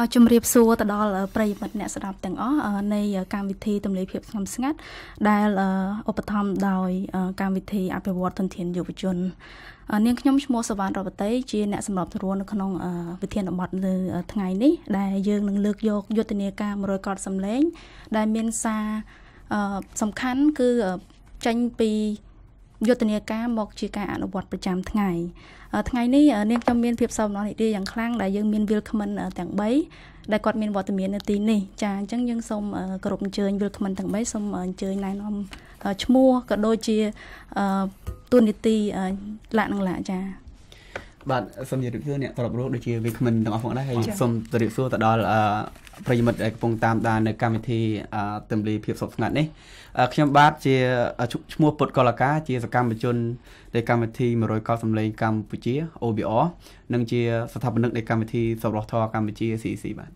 ជំរាបសួរទៅដល់ប្រិយមិត្តអ្នកស្ដាប់ទាំងអស់នៃកម្មវិធីទម្លាយភាពស្ងប់ស្ងាត់ដែលឧបត្ថម្ភដោយកម្មវិធីអភិវឌ្ឍធនធានយុវជននាងខ្ញុំឈ្មោះសវណ្ណរវតីជាអ្នកសម្របសម្រួលនៅក្នុងវិធានបទនៅថ្ងៃនេះដែលយើងនឹងលើកយកយុទ្ធនាការ100កត់សម្លេងដែលមានសារសំខាន់គឺចេញពីយុទ្ធនាការមកជាការអនុវត្តប្រចាំថ្ងៃថ្ងៃនេះនាងខ្ញុំមានភាពសប្បាយរីករាយយ៉ាងខ្លាំងដែលយើងមានវិលខមមិនទាំង3ដែលគាត់មានវត្តមាននៅទីនេះចាអញ្ចឹងយើងសូមគោរពអញ្ជើញវិលខមមិនទាំង3សូមអញ្ជើញណែនាំឈ្មោះក៏ដូចជាទូនីតិលក្ខណៈចាបាទសូមជម្រាបសួរអ្នកត្រឡប់រស់ដូចជាវិលខមមិនទាំងអស់ផងដែរហើយសូមជម្រាបសួរទៅដល់ប្រិយមិត្តដែលកំពុងតាមដាននៅកម្មវិធីទម្លាយភាពសុខស្ងាត់នេះខ្ញុំបាទជាឈ្មោះពុតកលកាជាសកម្មជននៃកម្មវិធី100កោសម្លេងកម្ពុជា OBR និងជាស្ថាបនិកនៃកម្មវិធីសប្បុរសធម៌កម្ពុជា CEC បាទ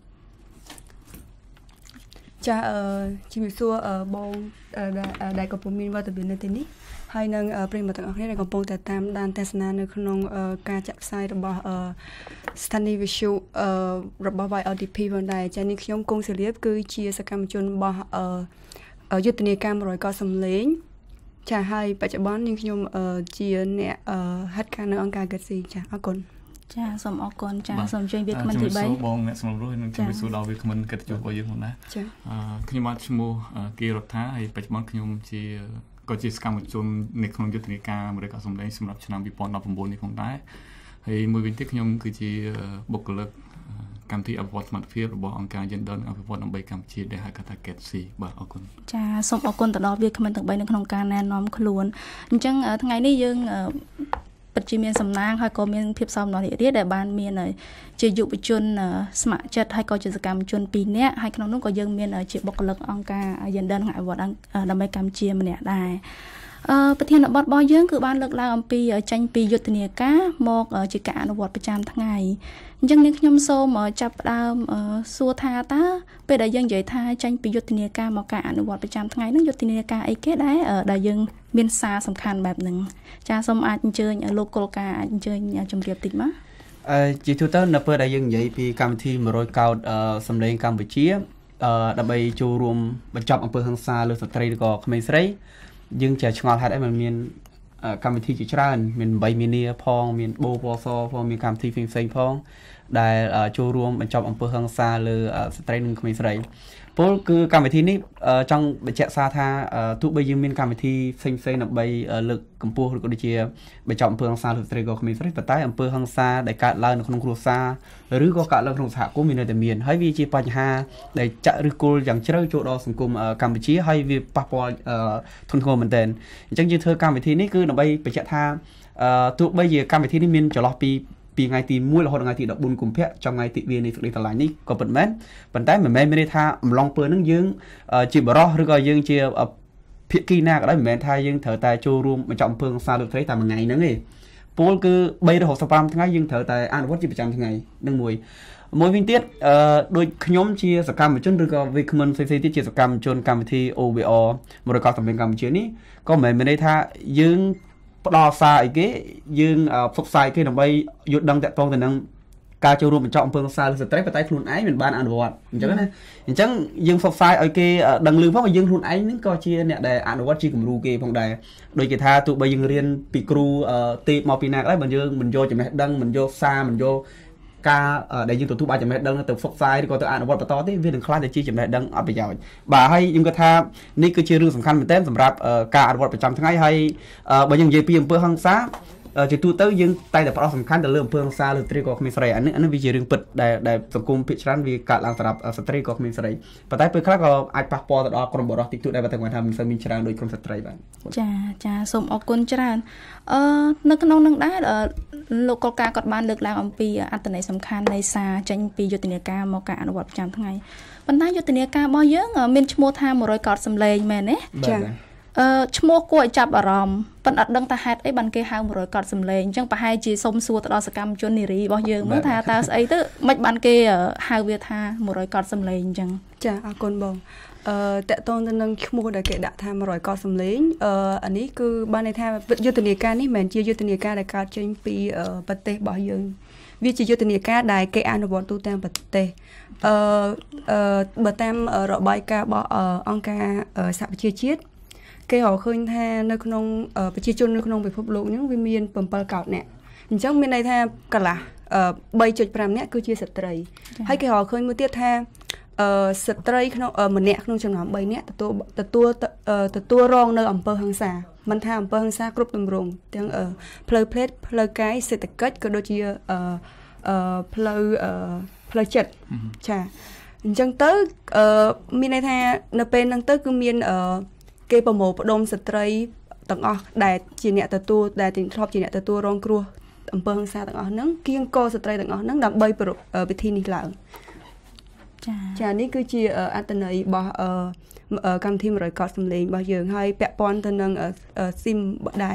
ចាជំរាបសួរបងដែលកំពុងមានវត្តមាននៅទីនេះហើយនឹងប្រិយមិត្តទាំងអស់គ្នាដែលកំពុងតែតាមដានទស្សនានៅក្នុងការចាក់ផ្សាយរបស់ស្ថានីយ៍វិទ្យុរបស់ YLDP ផងដែរចានេះខ្ញុំគង់សៀលៀបគឺជាសកម្មជនរបស់យុទ្ធនាការ100កោសម្លេងចាហើយបច្ចុប្បន្ននាងខ្ញុំជាអ្នកហេតុការនៅអង្គការ GETC ចាអរគុណចាសូមអរគុណចាសូមអញ្ជើញវាគ្មិនទី3 បងអ្នកស្មរស់នឹងជំរាបសួរដល់វាគ្មិនកិត្តិយសរបស់យើងផងដែរចាខ្ញុំបាទឈ្មោះគីរដ្ឋាហើយបច្ចុប្បន្នខ្ញុំក៏ជាសកម្មជននៅក្នុងយុទ្ធនាការ100កោសម្លេងសម្រាប់ឆ្នាំ2019នេះផងដែរហើយមួយវិញទៀតខ្ញុំគឺជាបុគ្គលិកកម្មវិធីអភិវឌ្ឍសមត្ថភាពរបស់អង្គការយេនដឺអភិវឌ្ឍដើម្បីកម្ពុជាដែលហៅថា GETC បាទអរគុណចាសូមអរគុណទៅដល់វាគ្មិនទាំង3នៅក្នុងការណែនាំខ្លួនអញ្ចឹងថ្ងៃនេះយើងពិតជាមានសំណាងហើយក៏មានភាពសោមនស្សរីករាយដែលបានមានជាយុវជនស្ម័គ្រចិត្តហើយក៏ជាសកម្មជន2នាក់ហើយក្នុងនោះក៏យើងមានជាបុគ្គលិកអង្គការយេនដឺអភិវឌ្ឍដើម្បីកម្ពុជាម្នាក់ដែរប្រធានបទរបស់យើងគឺបានលើកឡើងអំពីចេញពីយុទ្ធនាការមកជាការអនុវត្តប្រចាំថ្ងៃអញ្ចឹងនាងខ្ញុំសូមចាប់ផ្ដើមសួរថាតើពេលដែលយើងនិយាយថាចេញពីយុទ្ធនាការមកការអនុវត្តប្រចាំថ្ងៃហ្នឹងយុទ្ធនាការអីគេដែលយើងមានសារសំខាន់បែបហ្នឹងចាសូមអាចអញ្ជើញលោកកុលការអាចអញ្ជើញជម្រាបតិចមកជាទូទៅនៅពេលដែលយើងនិយាយពីកម្មវិធី100កោតសម្លេងកម្ពុជាដើម្បីចូលរួមបញ្ចប់អំពើហិង្សាលើស្ត្រីឬក៏ក្មេងស្រីយើងចេះឆ្ងល់ហេតុអីมันមានកម្មវិធីជាច្រើនមាន8មីនាផងមានបូពសផងមានកម្មវិធីផ្សេងៗផងដែលចូលរួមបញ្ចប់អំពើហិង្សាលើស្ត្រីនិងក្មេងស្រីពលគឺកម្មវិធីនេះចង់បញ្ជាក់សារថាទោះបីយើងមានកម្មវិធីផ្សេងៗដើម្បីលើកកម្ពស់ឬក៏ដូចជាបញ្ចប់អំពើហិង្សាលើស្ត្រីក៏ក្មេងស្រីប៉ុន្តែអំពើហិង្សាដែលកើតឡើងនៅក្នុងគ្រួសារឬក៏កើតឡើងក្នុងសហគមន៍មាននៅតែមានហើយវាជាបញ្ហាដែលចាក់ឫសគល់យ៉ាងជ្រៅចូលដល់សង្គមកម្ពុជាហើយវាប៉ះពាល់ធ្ងន់ធ្ងរមែនទែនអញ្ចឹងយើងធ្វើកម្មវិធីនេះគឺដើម្បីបញ្ជាក់ថាទោះបីជាកម្មវិធីនេះមានចន្លោះពីថ្ងៃទី1រហូតដល់ថ្ងៃទី14កុម្ភៈចំថ្ងៃទីវានៃសេចក្តីស្រឡាញ់នេះក៏ពិតមែនប៉ុន្តែមិនមែនមានន័យថាអំឡុងពេលហ្នឹងយើងជាបរិសុទ្ធឬក៏យើងជាភាគីណាក៏ដោយមិនមែនថាយើងត្រូវតែចូលរួមបញ្ចប់អំពើហិង្សាលើស្ត្រីតែមួយថ្ងៃហ្នឹងទេពលគឺ365ថ្ងៃយើងត្រូវតែអនុវត្តជាប្រចាំថ្ងៃនឹងមួយវិញទៀតដូចខ្ញុំជាសកម្មជនឬក៏វិក្កាមិនផ្សេងៗទៀតជាសកម្មជនកម្មវិធី OBR 100កោសម្លេងកម្ពុជានេះក៏មិនមែនមានន័យថាយើងផ្ដល់សារអីគេយើងផ្សព្វផ្សាយគេដើម្បីយល់ដឹងតាក់ទងទៅនឹងការចូលរួមបញ្ចប់អំពើហិង្សាលើស្ត្រីប៉ុន្តែខ្លួនឯងមិនបានអនុវត្តអញ្ចឹងណាអញ្ចឹងយើងផ្សព្វផ្សាយឲ្យគេដឹងឮផងយើងខ្លួនឯងហ្នឹងក៏ជាអ្នកដែលអនុវត្តជាគំរូគេផងដែរដូចគេថាទោះបីយើងរៀនពីគ្រូទេពមកពីណាក៏ដោយបើយើងមិនយកចំណេះដឹងមិនយកសារមិនយកការដែលយើងទទួលបានចំណេះដឹងទៅផ្សព្វផ្សាយឬក៏ទៅអនុវត្តបន្តទេវានឹងខ្លាចទៅជាចំណេះដឹងអត់ប្រយោជន៍បាទហើយខ្ញុំគិតថានេះគឺជារឿងសំខាន់មែនទែនសម្រាប់ការអនុវត្តប្រចាំថ្ងៃហើយបើយើងនិយាយពីអំពើហិង្សាជាទូទៅយើងតែផ្ដោតសំខាន់ទៅលើអំពើហិង្សាលើស្ត្រីក៏ក្មេងស្រីអានេះវាជារឿងពិតដែលសង្គមភាគច្រើនវាកើតឡើងសម្រាប់ស្ត្រីក៏ក្មេងស្រីប៉ុន្តែពេលខ្លះក៏អាចប៉ះពាល់ទៅដល់ក្រុមបុរសតិចតួចដែរបើតែគាត់ថាមិនសូវមានច្រើនដូចក្រុមស្ត្រីបាទចាសូមអរគុណច្រើននៅក្នុងនឹងដែរលោកកុលការគាត់បានលើកឡើងអំពីអត្ថន័យសំខាន់នៃសារចេញពីយុទ្ធនាការមកការអនុវត្តប្រចាំថ្ងៃប៉ុន្តែយុទ្ធនាការរបស់យើងមានឈ្មោះថា100កោតសម្លេងមែនទេចាឈ្មោះគួរឲ្យចាប់អារម្មណ៍ប៉ុន្តែអត់ដឹងថាហេតុអីបានគេហៅ100កោតសម្លេងអញ្ចឹងប្រហែលជាសុំសួរទៅដល់សកម្មជននារីរបស់យើងមើលថាតើស្អីទៅមិនបានគេហៅវាថា100កោតសម្លេងអញ្ចឹងចាអរគុណបងតកតងទៅនឹងឈ្មោះដែលគេដាក់ថា100កោតសម្លេងអានេះគឺបានន័យថាយុទ្ធនាការនេះមិនមែនជាយុទ្ធនាការដែលកើតចេញពីប្រទេសរបស់យើងវាជាយុទ្ធនាការដែលគេអនុវត្តទូទាំងប្រទេសបើតាមរបាយការណ៍របស់អង្គការសហប្រជាជាតិគេរកឃើញថានៅក្នុងប្រជាជននៅក្នុងពិភពលោកហ្នឹងវាមាន7កោតអ្នកអញ្ចឹងមានន័យថាកន្លះ3.5 អ្នកគឺជាស្ត្រីហើយគេរកឃើញមួយទៀតថាស្ត្រីក្នុងម្នាក់ក្នុងចំណោម3នាក់ទទួលរងនៅអំពើហិង្សាមិនថាអំពើហិង្សាគ្រប់ទម្រង់ទាំងផ្លូវភេទផ្លូវកាយសេដ្ឋកិច្ចក៏ដូចជាផ្លូវចិត្តចាអញ្ចឹងទៅមានន័យថានៅពេលហ្នឹងទៅគឺមានគេប្រមូលផ្ដុំស្ត្រីទាំងអស់ដែលជាអ្នកទទួលដែលធ្លាប់ជាអ្នកទទួលរងគ្រោះអំពើហិង្សាទាំងអស់ហ្នឹងគៀងកស្ត្រីទាំងអស់ហ្នឹងដើម្បីប្រពៃពិធីនេះឡើងចានេះគឺជាអត្ថន័យរបស់កម្មវិធី100កោតសំឡេងរបស់យើងហើយពាក់ព័ន្ធទៅនឹងស៊ីមដែល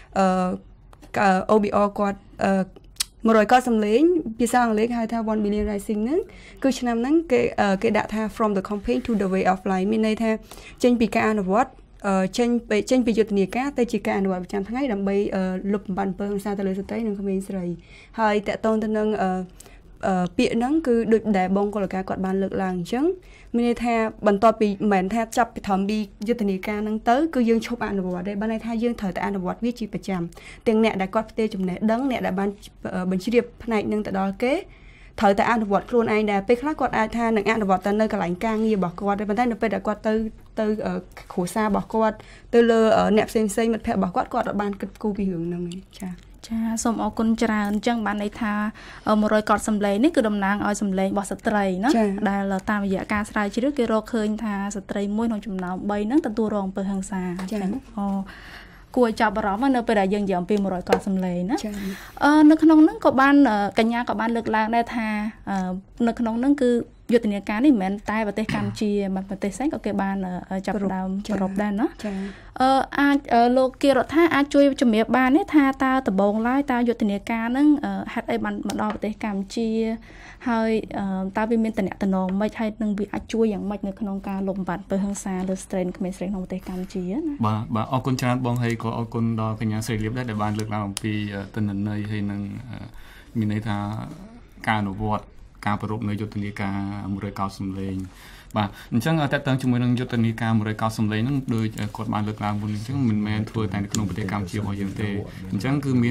OBR គាត់100កោតសំឡេងភាសាអង់គ្លេសហៅថា 1 million rising ហ្នឹងគឺឆ្នាំហ្នឹងគេដាក់ថា from the campaign to the way of life មានន័យថាចេញពីការអនុវត្តចេញពីយុទ្ធនាការទៅជាការអនុវត្តប្រចាំថ្ងៃដើម្បីលុបបំបាត់អំពើហិង្សាទៅលើស្ត្រីនិងក្មេងស្រីហើយតកតងទៅនឹងពាក្យហ្នឹងគឺដូចដែលបងកុលការគាត់បានលើកឡើងអញ្ចឹងមានន័យថាបន្ទាប់ពីមិនមែនថាចាប់ពីធម្មពីយុទ្ធនាការហ្នឹងទៅគឺយើងឈប់អនុវត្តទេបានន័យថាយើងត្រូវតែអនុវត្តវាជាប្រចាំទាំងអ្នកដែលគាត់ផ្ទេរចំណេះដឹងអ្នកដែលបានបញ្ជ្រាបផ្នែកហ្នឹងទៅដល់គេត្រូវតែអនុវត្តខ្លួនឯងដែរពេលខ្លះគាត់អាចថានឹងអនុវត្តទៅនៅកន្លែងការងាររបស់គាត់ទេប៉ុន្តែនៅពេលដែលគាត់ទៅគ្រួសាររបស់គាត់ទៅលើអ្នកផ្សេងមិត្តភ័ក្តិរបស់គាត់អត់បានគិតគូរពីរឿងហ្នឹងទេចាសូមអរគុណច្រើនអញ្ចឹងបានន័យថា100កោតសំឡេងនេះគឺតំណាងឲ្យសំឡេងរបស់ស្ត្រីណាដែលតាមរយៈការស្រាវជ្រាវគេរកឃើញថាស្ត្រីមួយក្នុងចំណោម3ហ្នឹងទទួលរងអំពើហិង្សាអញ្ចឹងគួរឲ្យចាប់អារម្មណ៍នៅពេលដែលយើងនិយាយអំពី100កោតសំឡេងណានៅក្នុងហ្នឹងក៏បានកញ្ញាក៏បានលើកឡើងដែរថានៅក្នុងហ្នឹងគឺយុទ្ធនាការនេះមិនមែនតែប្រទេសកម្ពុជាប្រទេសផ្សេងក៏គេបានចាប់ផ្ដើមប្រពដែរណាអាចលោកគិរដ្ឋាអាចជួយជំរាបបានទេថាតើដំបូងឡើយតើយុទ្ធនាការហ្នឹងហេតុអីបានមកដល់ប្រទេសកម្ពុជាហើយតើវាមានតំណែងតំណងមិនហើយនឹងវាអាចជួយយ៉ាងម៉េចនៅក្នុងការលុបបំបាត់អំពើហិង្សាលើស្ត្រីក្មេងស្រីក្នុងប្រទេសកម្ពុជាណាបាទអរគុណច្រើនបងហើយក៏អរគុណដល់កញ្ញាស្រីលៀបដែរដែលបានលើកឡើងអំពីទិន្នន័យហើយនឹងមានន័យថាការអនុវត្តការប្រពៃនៅយុទ្ធនាការ100កោតសំឡេងបាទអញ្ចឹងតើតើជាមួយនឹងយុទ្ធនាការ100កោតសំឡេងហ្នឹងដូចគាត់បានលើកឡើងមុនអញ្ចឹងមិនមែនធ្វើតែនៅក្នុងប្រទេសកម្ពុជារបស់យើងទេអញ្ចឹងគឺមាន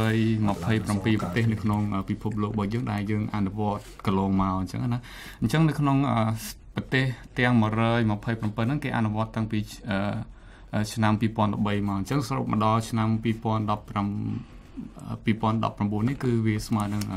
127ប្រទេសនៅក្នុងពិភពលោករបស់យើងដែលយើងអនុវត្តកន្លងមកអញ្ចឹងណាអញ្ចឹងនៅក្នុងប្រទេសទាំង127ហ្នឹងគេអនុវត្តតាំងពីឆ្នាំ2013មកអញ្ចឹងសរុបមកដល់ឆ្នាំ2019នេះគឺវាស្មើនឹង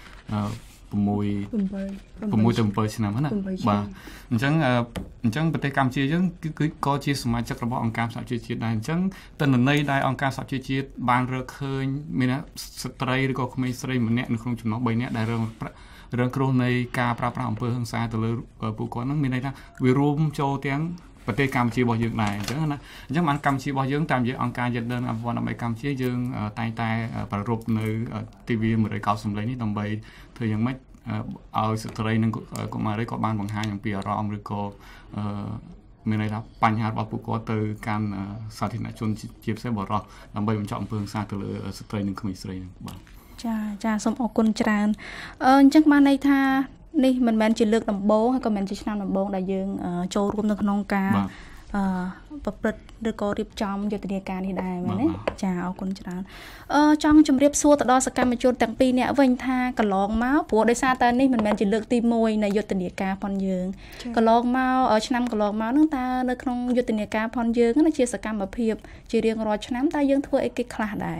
6-7 ឆ្នាំណាបាទអញ្ចឹងប្រទេសកម្ពុជាយើងគឺក៏ជាសមាជិករបស់អង្គការសហជីវជាតិដែរអញ្ចឹងទិន្នន័យដែលអង្គការសហជីវជាតិបានរកឃើញមានស្ត្រីឬក៏ក្មេងស្រីម្នាក់នៅក្នុងចំណោម3នាក់ដែលរងគ្រោះនៃការប្រើប្រាស់អំពើហិង្សាទៅលើពួកគាត់ហ្នឹងមានន័យថាវារួមចូលទាំងប្រទេសកម្ពុជារបស់យើងដែរអញ្ចឹងណាអញ្ចឹងបានកម្ពុជារបស់យើងតាមរយៈអង្គការយេនឌ័រអភិវឌ្ឍន៍ដើម្បីកម្ពុជាយើងតែងតែប្រារព្ធនៅទិវា100កោតសំឡេងនេះដើម្បីធ្វើយ៉ាងម៉េចឲ្យស្ត្រីនិងកុមារីក៏បានបង្ហាញអំពីអារម្មណ៍ឬក៏មានន័យថាបញ្ហារបស់ពួកគាត់ទៅកាន់សាធារណជនជាពិសេសបរិសុទ្ធដើម្បីបញ្ចប់អំពើហិង្សាទៅលើស្ត្រីនិងក្មេងស្រីហ្នឹងបាទចាសូមអរគុណច្រើនអញ្ចឹងបានន័យថានេះមិនមែនជាលើកដំបូងហើយក៏មិនជាឆ្នាំដំបូងដែលយើងចូលរួមនៅក្នុងការប្រព្រឹត្តឬក៏រៀបចំយុទ្ធនាការនេះដែរមែនទេចាអរគុណច្រើនចង់ជម្រាបសួរទៅដល់សកម្មជនទាំងពីរនាក់វិញថាកន្លងមកព្រោះដោយសារតែនេះមិនមែនជាលើកទី1នៃយុទ្ធនាការផងយើងកន្លងមកឆ្នាំកន្លងមកហ្នឹងតើនៅក្នុងយុទ្ធនាការផងយើងណាជាសកម្មភាពជារៀងរាល់ឆ្នាំតើយើងធ្វើអីគេខ្លះដែរ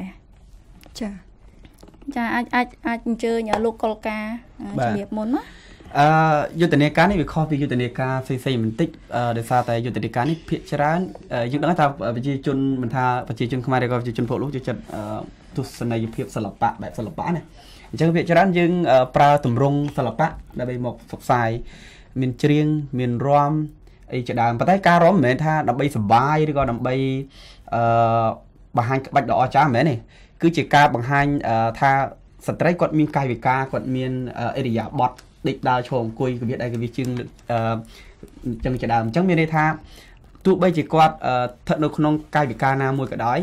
ចាអាចអញ្ជើញលោកកុលការជំរាបមុនណាយុទ្ធនាការនេះវាខុសពីយុទ្ធនាការផ្សេងៗបន្តិចដោយសារតែយុទ្ធនាការនេះភាគច្រើនយើងដឹងថាប្រជាជនមិនថាប្រជាជនខ្មែរឬក៏ប្រជាជនពលលោកចូលចិត្តទស្សនីយភាពសិល្បៈបែបសិល្បៈណាអញ្ចឹងភាគច្រើនយើងប្រើទម្រង់សិល្បៈដើម្បីមកផ្សព្វផ្សាយមានច្រៀងមានរាំអីជាដើមប៉ុន្តែការរាំមិនមែនថាដើម្បីសប្បាយឬក៏ដើម្បីបង្ហាញក្បាច់ដ៏អស្ចារ្យមិនមែនទេគឺជាការបង្ហាញថាស្ត្រីគាត់មានកាយវិការគាត់មានអិរិយាបថដេកដើរឈរអង្គុយរបៀបដែលគេវាជើងចឹងជាដើមអញ្ចឹងមានន័យថាទោះបីជាគាត់ស្ថិតនៅក្នុងកាយវិការណាមួយក៏ដោយ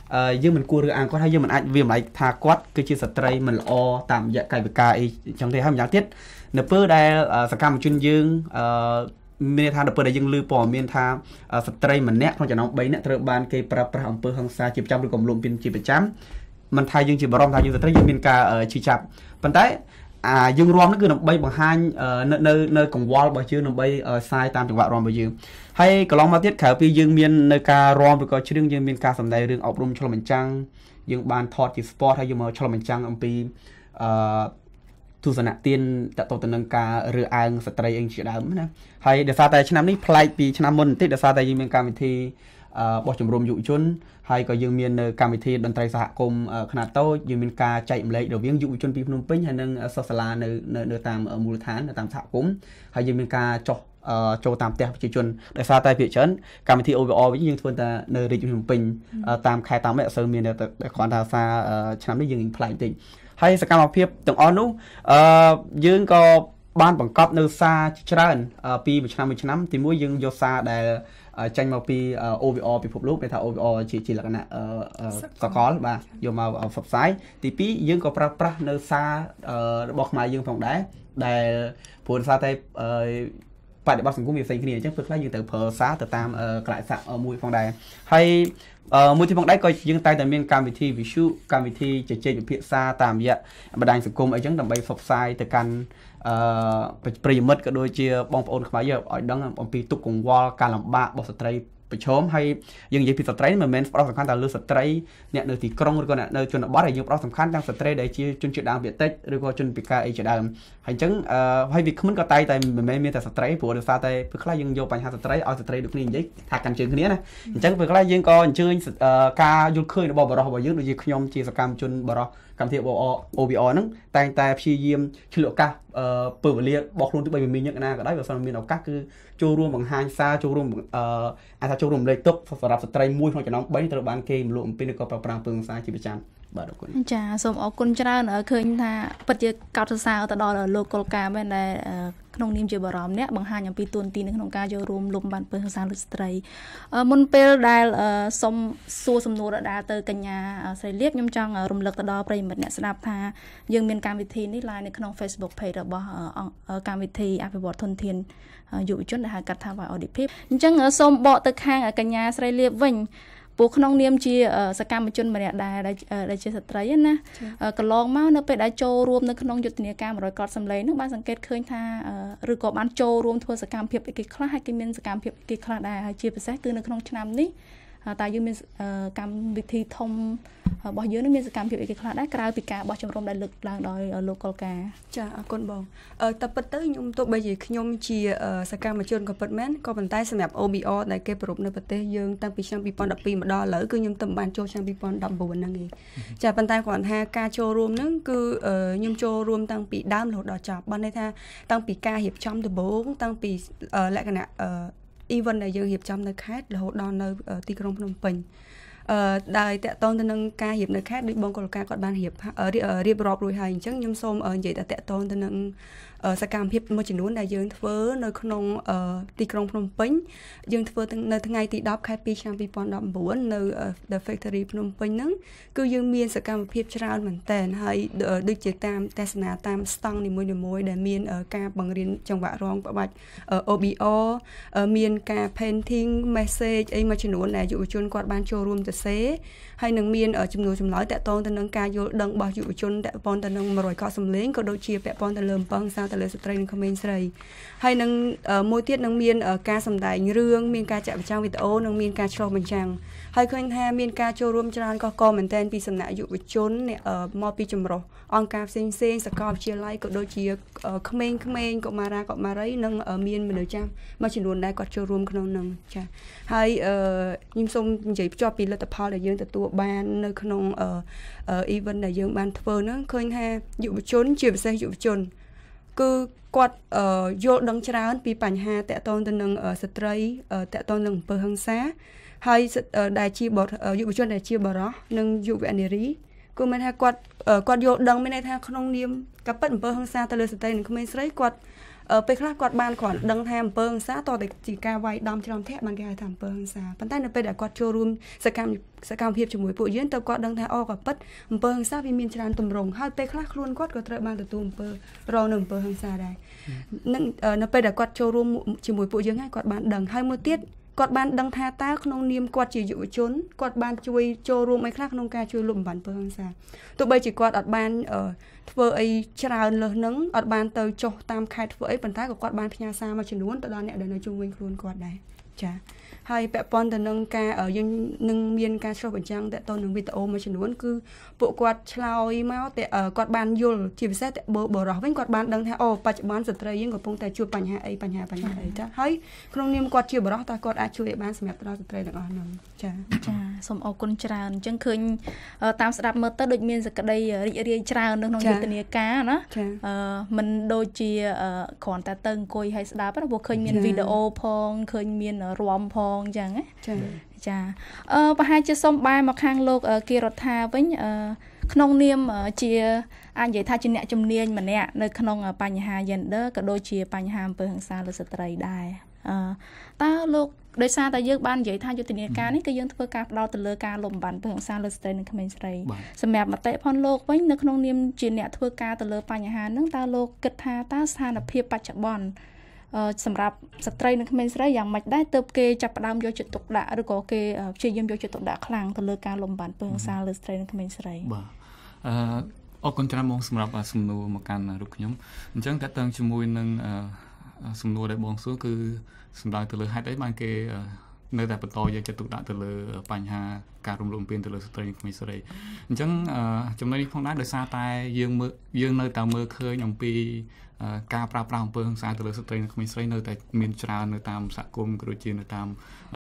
យើងមិនគួររើអាងគាត់ហើយយើងមិនអាចវាមិនអាចថាគាត់គឺជាស្ត្រីមិនល្អតាមរយៈកាយវិការអីចឹងទេហើយម្យ៉ាងទៀតនៅពេលដែលសកម្មជនយើងមានថានៅពេលដែលយើងឮព័ត៌មានថាស្ត្រីម្នាក់ក្នុងចំណោម3នាក់ត្រូវបានគេប្រើប្រាស់អំពើហិង្សាជាប្រចាំឬក៏លំពៀនជាប្រចាំមិនថាយើងជាបរិមថាយើងស្ត្រីយើងមានការឈឺចាប់ប៉ុន្តែយើងរាំនោះគឺដើម្បីបង្ហាញនៅកង្វល់របស់យើងដើម្បីសាយតាមចង្វាក់រាំរបស់យើងហើយកន្លងមកទៀតក្រៅពីយើងមាននៅការរាំឬក៏ច្រៀងយើងមានការសម្ដែងរឿងអប់រំឆ្លុះបញ្ចាំងយើងបានថតជា sport ហើយយើងមកឆ្លុះបញ្ចាំងអំពីទស្សនៈទានតទៅនឹងការរើអាងស្ត្រីអីជាដើមណាហើយដោយសារតែឆ្នាំនេះប្លែកពីឆ្នាំមុនបន្តិចដោយសារតែយើងមានកម្មវិធីបោះជំរំយុវជនហើយក៏យើងមាននៅកម្មវិធីតន្ត្រីសហគមន៍ខ្នាតតូចយើងមានការចែកម្លែករវាងយុវជនពីភ្នំពេញហើយនិងសិស្សសាលានៅតាមមូលដ្ឋាននៅតាមសហគមន៍ហើយយើងមានការចុះចូលតាមផ្ទះប្រជាជនដោយសារតែភាគច្រើនកម្មវិធី OVR វិញយើងធ្វើតែនៅរាជធានីភ្នំពេញតាមខេត្តតាមអត់សូវមានតែគ្រាន់តែសារឆ្នាំនេះយើងប្លែកបន្តិចហើយសកម្មភាពទាំងអស់នោះយើងក៏បានបង្កប់នៅសារច្រើនពីមួយឆ្នាំទីមួយយើងយកសារដែលចេញមកពី OVR ពិភពលោកគេថា OVR ជាលក្ខណៈសកលបាទយកមកផ្សព្វផ្សាយទី2យើងក៏ប្រើប្រាស់នៅសាររបស់ខ្មែរយើងផងដែរដែលព្រោះសារតែបដិបត្តិសង្គមវាផ្សេងគ្នាអញ្ចឹងពេលខ្លះយើងត្រូវប្រើសារទៅតាមកលៈស័កមួយផងដែរហើយមួយទីផងដែរក៏យើងតែមានកម្មវិធី Visu កម្មវិធីជជែកពិភាក្សាតាមរយៈបណ្ដាញសង្គមអីចឹងដើម្បីផ្សព្វផ្សាយទៅកាន់ប្រិយមិត្តក៏ដូចជាបងប្អូនខ្មែរយើងឲ្យដឹងអំពីទុក្ខកង្វល់ការលំបាករបស់ស្ត្រីប្រឈមហើយយើងនិយាយពីស្ត្រីមិនមែនផ្ដោតសំខាន់តែលើស្ត្រីអ្នកនៅទីក្រុងឬក៏អ្នកនៅជនបទហើយយើងផ្ដោតសំខាន់ទាំងស្ត្រីដែលជាជនជាតិដើមភាគតិចឬក៏ជនពិការអីជាដើមហើយអញ្ចឹងហើយវាគ្មិនក៏តែមិនមែនមានតែស្ត្រីព្រោះដោយសារតែពេលខ្លះយើងយកបញ្ហាស្ត្រីឲ្យស្ត្រីដូចគ្នានិយាយថាកាន់ជើងគ្នាណាអញ្ចឹងពេលខ្លះយើងក៏អញ្ជើញការយល់ឃើញរបស់បរិសុទ្ធរបស់យើងដូចជាខ្ញុំជាសកម្មជនបរិសុទ្ធកម្មវិធី OVR ហ្នឹងតែងតែព្យាយាមឆ្លៀតឱកាសពេលវេលារបស់ខ្លួនទៅបីមានយ៉ាងណាក៏ដោយបើសិនមានឱកាសគឺចូលរួមបង្ហាញសារចូលរួមអាចថាចូលរួមលេខទុកសម្រាប់ស្ត្រីមួយក្នុងចំណោម3ត្រូវបានគេរំលោភអំពីឬក៏ប្រើប្រាស់ពើហិង្សាជាប្រចាំបាទអរគុណចាសូមអរគុណច្រើនឃើញថាពិតជាកោតសរសើរទៅដល់លោកកុលការមែនដែលក្នុងនាមជាបរិមម្នាក់បង្ហាញអំពីទួនាទីនៅក្នុងការចូលរួមលំបានពើហិង្សាលើស្ត្រីមុនពេលដែលសូមសួរសំណួរដល់ទៅកញ្ញាស្រីលៀបខ្ញុំចង់រំលឹកទៅដល់ប្រិយមិត្តអ្នកស្ដាប់ថាយើងមានកម្មវិធីនេះ live នៅក្នុង Facebook page របស់កម្មវិធីអភិវឌ្ឍធនធានយុវជនដែលហៅកាត់ថា YODP អញ្ចឹងសូមបកទៅខាងកញ្ញាស្រីលៀបវិញពួកក្នុងនាមជាសកម្មជនម្នាក់ដែលជាស្ត្រីណាកន្លងមកនៅពេលដែលចូលរួមនៅក្នុងយុទ្ធនាការ100កត់សម្លេងនោះបានសង្កេតឃើញថាឬក៏បានចូលរួមធ្វើសកម្មភាពអីគេខ្លះហើយគេមានសកម្មភាពគេខ្លះដែរហើយជាពិសេសគឺនៅក្នុងឆ្នាំនេះតើយើងមានកម្មវិធីធំរបស់យើងនឹងមានសកម្មភាពអីគេខ្លះដែរក្រៅពីការបោះជំរំដែលលើកឡើងដោយលោកកុលការចាអរគុណបងតែពិតទៅខ្ញុំទោះបីជាខ្ញុំជាសកម្មជនក៏ពិតមែនក៏ប៉ុន្តែសម្រាប់ OBR ដែលគេប្រពៃនៅប្រទេសយើងតាំងពីឆ្នាំ2012មកដល់ឥឡូវគឺខ្ញុំទៅបានចូលឆ្នាំ2019ហ្នឹងឯងចាប៉ុន្តែគ្រាន់ថាការចូលរួមហ្នឹងគឺខ្ញុំចូលរួមតាំងពីដើមរហូតដល់ចប់បានន័យថាតាំងពីការរៀបចំដំបូងតាំងពីលក្ខណៈevent ដែលយើងរៀបចំនៅខេត្តរហូតដល់នៅទីក្រុងភ្នំពេញដែលតកតងទៅនឹងការរៀបនៅខេត្តដូចបងកុលការគាត់បានរៀបរាប់រួចហើយអញ្ចឹងខ្ញុំសូមនិយាយតែតកតងទៅនឹងសកម្មភាពមួយចំនួនដែលយើងធ្វើនៅក្នុងទីក្រុងភ្នំពេញយើងធ្វើនៅថ្ងៃទី10ខែ2ឆ្នាំ2019នៅ The Factory ភ្នំពេញហ្នឹងគឺយើងមានសកម្មភាពច្រើនមែនតើហើយដូចជាតាមទស្សនាតាមស្តង់នីមួយៗដែលមានការបង្រៀនចង្វាក់រាំក្បាច់ OBR មានការ painting message អីមួយចំនួនដែលយុវជនគាត់បានចូលរួមសរសេរហើយនឹងមានចំនួនចម្លើយតាក់ទងទៅនឹងការយល់ដឹងរបស់យុវជនតាក់ទងទៅនឹង100កក់សម្លេងក៏ដូចជាពាក់ព័ន្ធទៅលើអំពើហិង្សាទៅលើស្ត្រីនិងក្មេងស្រីហើយនឹងមួយទៀតនឹងមានការសម្ដែងរឿងមានការចាក់បញ្ចាំងវីដេអូនិងមានការឆ្លុះបញ្ចាំងហើយឃើញថាមានការចូលរួមច្រើនក៏មែនទែនពីសំណាក់យុវជនមកពីចម្រុះអង្គការផ្សេងៗសាកលវិទ្យាល័យក៏ដូចជាក្មេងៗកុមារីនិងមានមនុស្សចាស់មួយចំនួនដែរគាត់ចូលរួមក្នុងនឹងចាហើយខ្ញុំសូមនិយាយភ្ជាប់ពីលទ្ធផលដែលយើងទទួលបាននៅក្នុងevent ដែលយើងបានធ្វើហ្នឹងឃើញថាយុវជនជាពិសេសយុវជនគឺគាត់យល់ដឹងច្រើនពីបញ្ហាតាក់ទងទៅនឹងស្ត្រីតាក់ទងនឹងអំពើហិង្សាហើយដែលជាយុវជនដែលជាបរិសុទ្ធនិងយុវនារីគឺមានថាគាត់យល់ដឹងមានន័យថាក្នុងនាមកាពិតអំពើហិង្សាទៅលើស្ត្រីនិងក្មេងស្រីគាត់ពេលខ្លះគាត់បានគ្រាន់ដឹងថាអំពើហិង្សាតតែជាការវាយដំច្រំធាក់បានគេហៅថាអំពើហិង្សាប៉ុន្តែនៅពេលដែលគាត់ចូលរួមសកម្មភាពជាមួយពួកយើងទៅគាត់ដឹងថាអូក៏ពិតអំពើហិង្សាវាមានច្រើនទម្រង់ហើយពេលខ្លះខ្លួនគាត់ក៏ត្រូវបានទទួលអំពើរងនៅអំពើហិង្សាដែរនឹងនៅពេលដែលគាត់ចូលរួមជាមួយពួកយើងហើយគាត់បានដឹងហើយមួយទៀតគាត់បានដឹងថាតើក្នុងនាមគាត់ជាយុវជនគាត់បានជួយចូលរួមអីខ្លះក្នុងការជួយលុបបំបាត់អំពើហិង្សាទោះបីជាគាត់អត់បានធ្វើអីច្រើនលើសហ្នឹងអត់បានទៅចុះតាមខេត្តធ្វើអីប៉ុន្តែក៏គាត់បានផ្ញើសារមួយចំនួនទៅដល់អ្នកដែលនៅជុំវិញខ្លួនគាត់ដែរចាហើយពាក់ព័ន្ធទៅនឹងការយើងនឹងមានការឆ្លុះបញ្ចាំងទៅនឹងវីដេអូមួយចំនួនគឺពួកគាត់ឆ្លើយមកតែគាត់បានយល់ជាពិសេសតែបរោះវិញគាត់បានដឹងថាអូបច្ចុប្បន្នស្ត្រីយើងកំពុងតែជួបបញ្ហាអីចាហើយក្នុងនាមគាត់ជាបរោះតើគាត់អាចជួយឲ្យបានសម្រាប់ដល់ស្ត្រីទាំងអស់ហ្នឹងចាសូមអរគុណច្រើនអញ្ចឹងឃើញតាមស្ដាប់មើលទៅដូចមានសក្តីរីករាយច្រើននៅក្នុងយុទ្ធនាការណាមិនដូចជាគ្រាន់តែទៅអង្គុយឲ្យស្ដាប់ណាព្រោះឃើញមានវីដេអូផងឃើញមានរាំផងអញ្ចឹងណាចាប្រហែលជាសូមបែរមកខាងលោកគីរដ្ឋាវិញក្នុងនាមជាអាចនិយាយថាជាអ្នកជំនាញម្នាក់នៅក្នុងបញ្ហា gender ក៏ដូចជាបញ្ហាអំពើហិង្សាលើស្ត្រីដែរតើលោកដោយសារតែយើងបាននិយាយថាយុទ្ធនាការនេះគឺយើងធ្វើការផ្ដោតទៅលើការលំបាត់អំពើហិង្សាលើស្ត្រីនិងក្មេងស្រីសម្រាប់មតិផងលោកវិញនៅក្នុងនាមជាអ្នកធ្វើការទៅលើបញ្ហាហ្នឹងតើលោកគិតថាតើស្ថានភាពបច្ចុប្បន្នសម្រាប់ស្ត្រីនិងក្មេងស្រីយ៉ាងម៉េចដែរទើបគេចាប់ផ្ដើមយកចិត្តទុកដាក់ឬក៏គេព្យាយាមយកចិត្តទុកដាក់ខ្លាំងទៅលើការលំបាត់អំពើហិង្សាលើស្ត្រីនិងក្មេងស្រីបាទអរគុណច្រើនបងសម្រាប់សំណួរមកកាន់រូបខ្ញុំអញ្ចឹងតើតើជាមួយនឹងសំណួរដែលបងសួរគឺសំដៅទៅលើហេតុអីបានគេនៅតែបន្តយកចិត្តទុកដាក់ទៅលើបញ្ហាការរំលោភបំពានទៅលើស្ត្រីនិងក្មេងស្រីអញ្ចឹងចំណុចនេះផងដែរដោយសារតែយើងនៅតែមើលឃើញអំពីការប្រើប្រាស់អំពើហិង្សាទៅលើស្ត្រីនិងក្មេងស្រីនៅតែមានច្រើននៅតាមសហគមន៍ក៏ដូចជានៅតាម